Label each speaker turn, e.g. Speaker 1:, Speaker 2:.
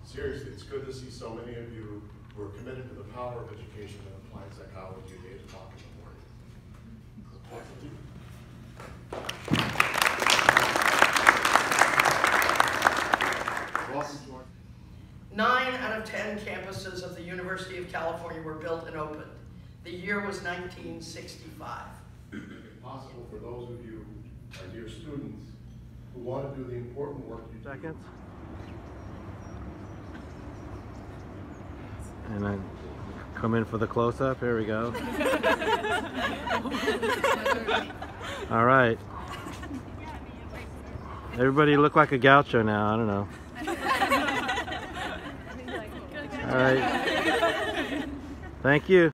Speaker 1: seriously, it's good to see so many of you who are committed to the power of education and applied psychology at 8 o'clock in the morning. Welcome to our
Speaker 2: 9 out of 10 campuses of the University of California were built and opened. The year was 1965.
Speaker 1: Possible for those of you, our dear students, who want to do the important work you do.
Speaker 3: Seconds. And then come in for the close-up. Here we go. All right. Everybody look like a gaucho now. I don't know. All right. Thank you.